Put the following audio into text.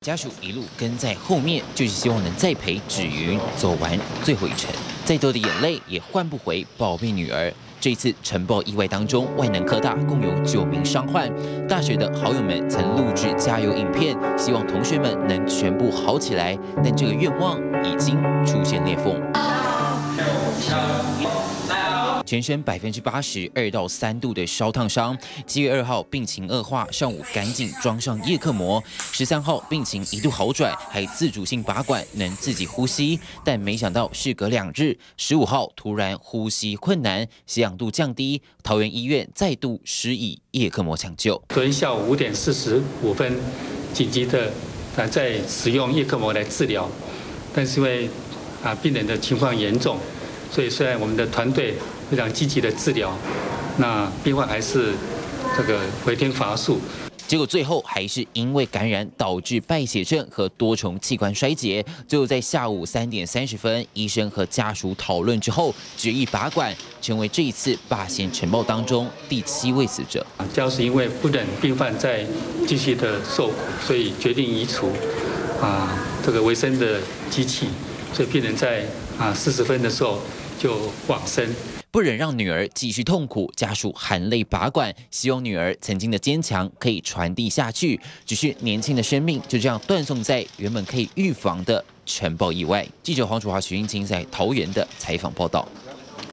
家属一路跟在后面，就是希望能再陪芷云走完最后一程。再多的眼泪也换不回宝贝女儿。这一次晨报意外当中，万能科大共有9名伤患。大学的好友们曾录制加油影片，希望同学们能全部好起来。但这个愿望已经出现裂缝。 全身82%2到3度的烧烫伤，7月2号病情恶化，上午赶紧装上叶克膜。13号病情一度好转，还自主性拔管，能自己呼吸。但没想到事隔2日，15号突然呼吸困难，血氧度降低，桃园医院再度施以叶克膜抢救。 昨天下午5点45分，紧急的在使用叶克膜来治疗，但是因为病人的情况严重，所以虽然我们的团队 非常积极的治疗，那病患还是这个回天乏术。 结果最后还是因为感染导致败血症和多重器官衰竭。最后在下午3点30分，医生和家属讨论之后，决议拔管，成为这一次八仙晨报当中第7位死者。 家属因为不忍病患再继续的受苦，所以决定移除这个维生的机器，所以病人在40分的时候就往生。 不忍让女儿继续痛苦，家属含泪拔管，希望女儿曾经的坚强可以传递下去。只是年轻的生命就这样断送在原本可以预防的晨报意外。记者黄楚华、徐英清在桃园的采访报道。